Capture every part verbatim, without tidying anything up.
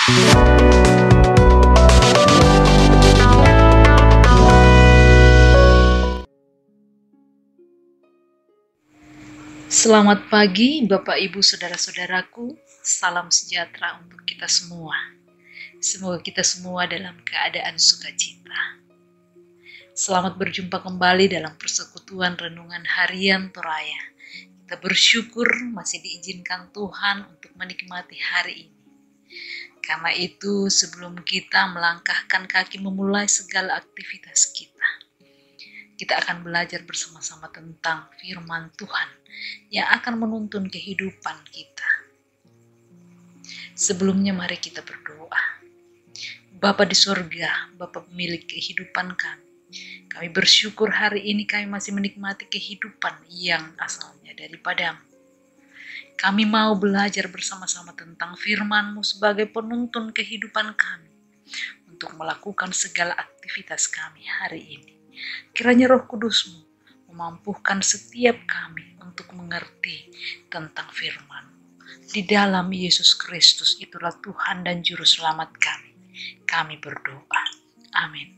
Selamat pagi Bapak Ibu Saudara-saudaraku, salam sejahtera untuk kita semua. Semoga kita semua dalam keadaan sukacita. Selamat berjumpa kembali dalam persekutuan renungan harian Toraya. Kita bersyukur masih diizinkan Tuhan untuk menikmati hari ini. Karena itu sebelum kita melangkahkan kaki memulai segala aktivitas kita, kita akan belajar bersama-sama tentang firman Tuhan yang akan menuntun kehidupan kita. Sebelumnya mari kita berdoa. Bapa di surga, Bapa pemilik kehidupan kami, kami bersyukur hari ini kami masih menikmati kehidupan yang asalnya daripadamu. Kami mau belajar bersama-sama tentang firman-Mu sebagai penuntun kehidupan kami untuk melakukan segala aktivitas kami hari ini. Kiranya Roh Kudus-Mu memampukan setiap kami untuk mengerti tentang firman. Di dalam Yesus Kristus itulah Tuhan dan Juru Selamat kami. Kami berdoa. Amin.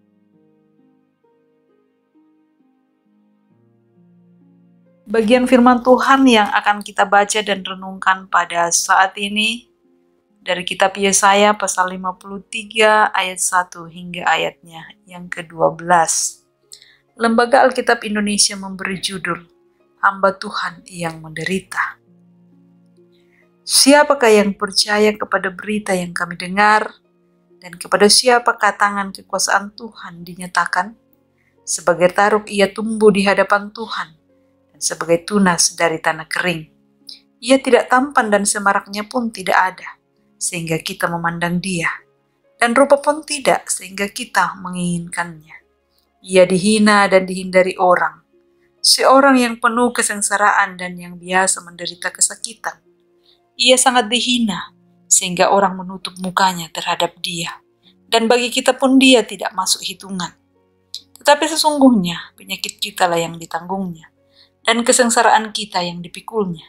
Bagian firman Tuhan yang akan kita baca dan renungkan pada saat ini dari kitab Yesaya pasal lima puluh tiga ayat satu hingga ayatnya yang kedua belas. Lembaga Alkitab Indonesia memberi judul Hamba Tuhan yang Menderita. Siapakah yang percaya kepada berita yang kami dengar, dan kepada siapakah tangan kekuasaan Tuhan dinyatakan? Sebagai taruk ia tumbuh di hadapan Tuhan, dan sebagai tunas dari tanah kering. Ia tidak tampan dan semaraknya pun tidak ada, sehingga kita memandang dia, dan rupa pun tidak sehingga kita menginginkannya. Ia dihina dan dihindari orang, seorang yang penuh kesengsaraan dan yang biasa menderita kesakitan. Ia sangat dihina, sehingga orang menutup mukanya terhadap dia, dan bagi kita pun dia tidak masuk hitungan. Tetapi sesungguhnya penyakit kita lah yang ditanggungnya, dan kesengsaraan kita yang dipikulnya.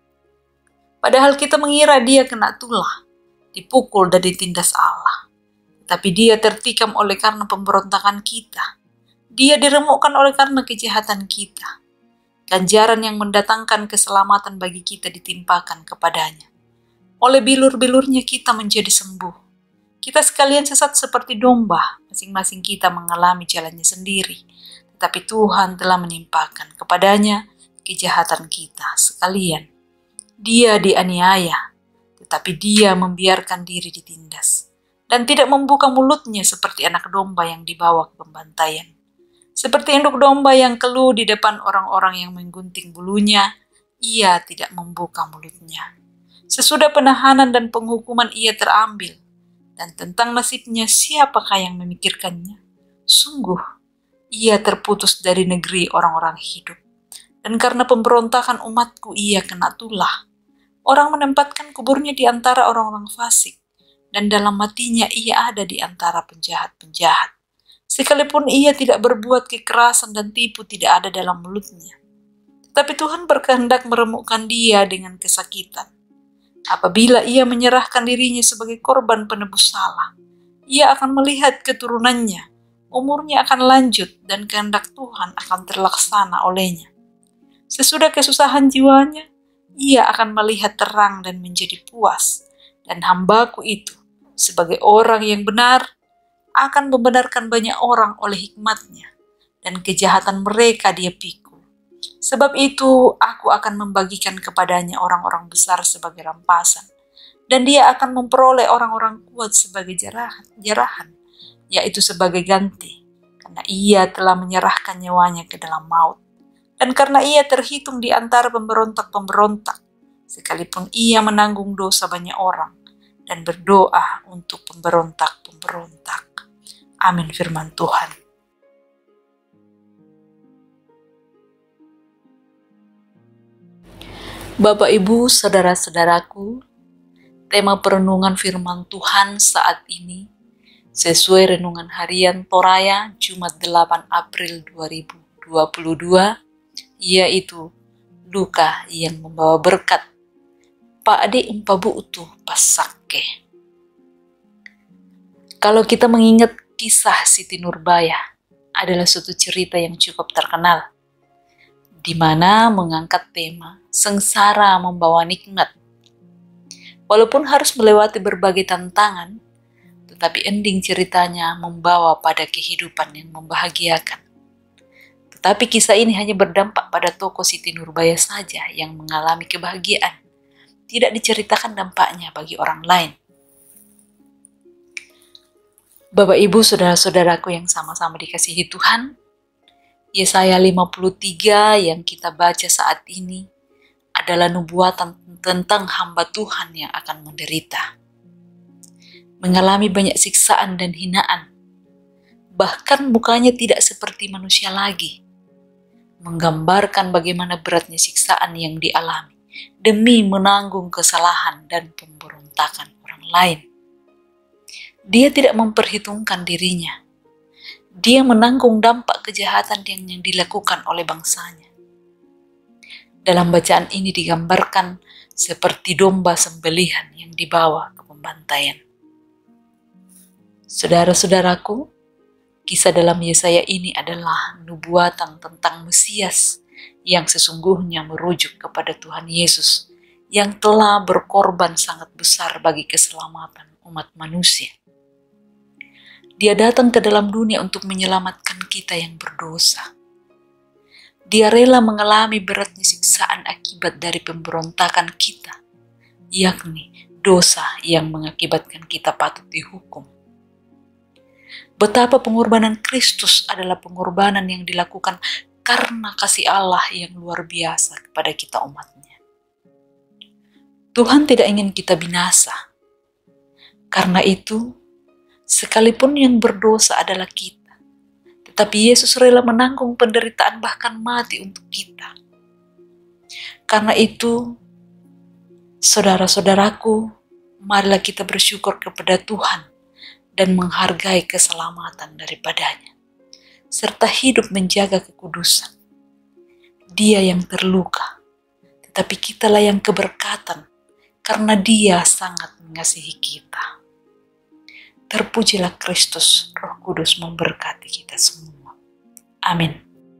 Padahal kita mengira dia kena tulah, dipukul dan ditindas Allah. Tapi dia tertikam oleh karena pemberontakan kita. Dia diremukkan oleh karena kejahatan kita. Ganjaran yang mendatangkan keselamatan bagi kita ditimpakan kepadanya. Oleh bilur-bilurnya kita menjadi sembuh. Kita sekalian sesat seperti domba, masing-masing kita mengalami jalannya sendiri. Tetapi Tuhan telah menimpakan kepadanya kejahatan kita sekalian. Dia dianiaya, tetapi dia membiarkan diri ditindas. Dan tidak membuka mulutnya seperti anak domba yang dibawa ke pembantaian. Seperti induk domba yang keluh di depan orang-orang yang menggunting bulunya, ia tidak membuka mulutnya. Sesudah penahanan dan penghukuman ia terambil, dan tentang nasibnya siapakah yang memikirkannya? Sungguh, ia terputus dari negeri orang-orang hidup, dan karena pemberontakan umatku ia kena tulah. Orang menempatkan kuburnya di antara orang-orang fasik, dan dalam matinya ia ada di antara penjahat-penjahat. Sekalipun ia tidak berbuat kekerasan dan tipu tidak ada dalam mulutnya. Tetapi Tuhan berkehendak meremukkan dia dengan kesakitan. Apabila ia menyerahkan dirinya sebagai korban penebus salah, ia akan melihat keturunannya, umurnya akan lanjut dan kehendak Tuhan akan terlaksana olehnya. Sesudah kesusahan jiwanya, ia akan melihat terang dan menjadi puas. Dan hambaku itu, sebagai orang yang benar, akan membenarkan banyak orang oleh hikmatnya, dan kejahatan mereka dia pikul. Sebab itu aku akan membagikan kepadanya orang-orang besar sebagai rampasan, dan dia akan memperoleh orang-orang kuat sebagai jarahan, jarahan, yaitu sebagai ganti, karena ia telah menyerahkan nyawanya ke dalam maut, dan karena ia terhitung di antara pemberontak-pemberontak, sekalipun ia menanggung dosa banyak orang, dan berdoa untuk pemberontak-pemberontak. Amin firman Tuhan. Bapak, Ibu, Saudara-saudaraku, tema perenungan firman Tuhan saat ini sesuai renungan harian Toraya Jumat delapan April dua ribu dua puluh dua, yaitu Luka yang membawa berkat. Pak ade empabu utuh pasake. Kalau kita mengingat kisah Siti Nurbaya, adalah suatu cerita yang cukup terkenal, di mana mengangkat tema sengsara membawa nikmat. Walaupun harus melewati berbagai tantangan, tetapi ending ceritanya membawa pada kehidupan yang membahagiakan. Tetapi kisah ini hanya berdampak pada tokoh Siti Nurbaya saja yang mengalami kebahagiaan. Tidak diceritakan dampaknya bagi orang lain. Bapak Ibu saudara-saudaraku yang sama-sama dikasihi Tuhan, Yesaya lima puluh tiga yang kita baca saat ini adalah nubuatan tentang hamba Tuhan yang akan menderita. Mengalami banyak siksaan dan hinaan. Bahkan mukanya tidak seperti manusia lagi. Menggambarkan bagaimana beratnya siksaan yang dialami demi menanggung kesalahan dan pemberontakan orang lain. Dia tidak memperhitungkan dirinya. Dia menanggung dampak kejahatan yang, yang dilakukan oleh bangsanya. Dalam bacaan ini digambarkan seperti domba sembelihan yang dibawa ke pembantaian. Saudara-saudaraku, kisah dalam Yesaya ini adalah nubuatan tentang Mesias yang sesungguhnya merujuk kepada Tuhan Yesus yang telah berkorban sangat besar bagi keselamatan umat manusia. Dia datang ke dalam dunia untuk menyelamatkan kita yang berdosa. Dia rela mengalami beratnya siksaan akibat dari pemberontakan kita, yakni dosa yang mengakibatkan kita patut dihukum. Betapa pengorbanan Kristus adalah pengorbanan yang dilakukan karena kasih Allah yang luar biasa kepada kita umatnya. Tuhan tidak ingin kita binasa. Karena itu, sekalipun yang berdosa adalah kita, tetapi Yesus rela menanggung penderitaan bahkan mati untuk kita. Karena itu, saudara-saudaraku, marilah kita bersyukur kepada Tuhan dan menghargai keselamatan daripadanya, serta hidup menjaga kekudusan. Dia yang terluka, tetapi kitalah yang keberkatan, karena Dia sangat mengasihi kita. Terpujilah Kristus, Roh Kudus memberkati kita semua. Amin.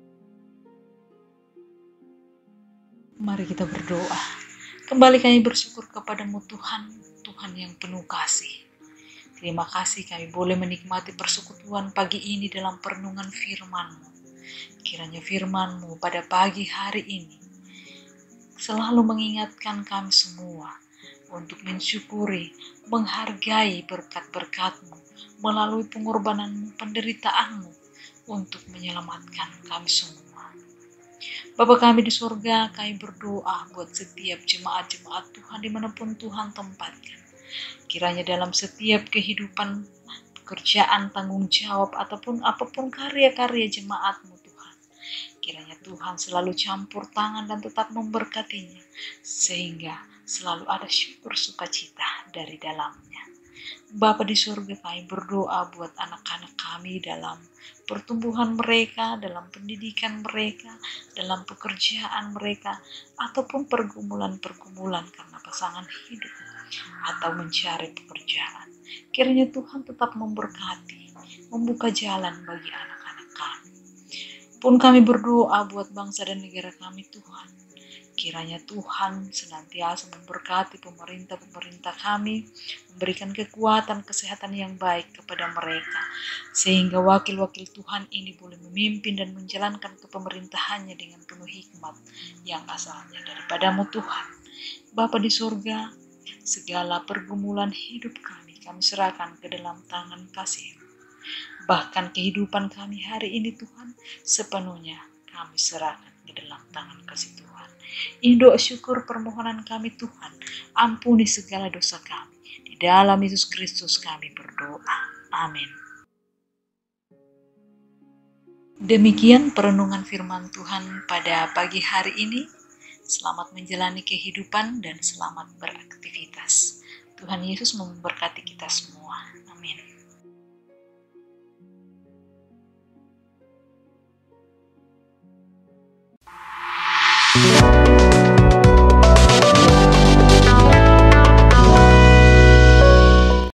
Mari kita berdoa. Kembali kami bersyukur kepadamu Tuhan, Tuhan yang penuh kasih. Terima kasih kami boleh menikmati persekutuan pagi ini dalam perenungan firman-Mu. Kiranya firman-Mu pada pagi hari ini selalu mengingatkan kami semua untuk mensyukuri, menghargai berkat-berkat-Mu melalui pengorbanan-Mu, penderitaan-Mu untuk menyelamatkan kami semua. Bapa kami di surga, kami berdoa buat setiap jemaat-jemaat Tuhan dimanapun Tuhan tempatkan. Kiranya dalam setiap kehidupan, pekerjaan, tanggung jawab, ataupun apapun karya-karya jemaat-Mu Tuhan, kiranya Tuhan selalu campur tangan dan tetap memberkatinya, sehingga selalu ada syukur sukacita dari dalamnya. Bapa di surga, kami berdoa buat anak-anak kami dalam pertumbuhan mereka, dalam pendidikan mereka, dalam pekerjaan mereka, ataupun pergumulan-pergumulan karena pasangan hidup atau mencari pekerjaan. Kiranya Tuhan tetap memberkati, membuka jalan bagi anak-anak kami. Pun kami berdoa buat bangsa dan negara kami Tuhan. Kiranya Tuhan senantiasa memberkati pemerintah-pemerintah kami, memberikan kekuatan, kesehatan yang baik kepada mereka, sehingga wakil-wakil Tuhan ini boleh memimpin dan menjalankan kepemerintahannya dengan penuh hikmat yang asalnya daripadamu Tuhan. Bapa di surga, segala pergumulan hidup kami, kami serahkan ke dalam tangan kasih-Mu. Bahkan kehidupan kami hari ini Tuhan, sepenuhnya kami serahkan ke dalam tangan kasih Tuhan. Ini doa syukur permohonan kami Tuhan, ampuni segala dosa kami. Di dalam Yesus Kristus kami berdoa. Amin. Demikian perenungan firman Tuhan pada pagi hari ini. Selamat menjalani kehidupan dan selamat beraktivitas. Tuhan Yesus memberkati kita semua. Amin.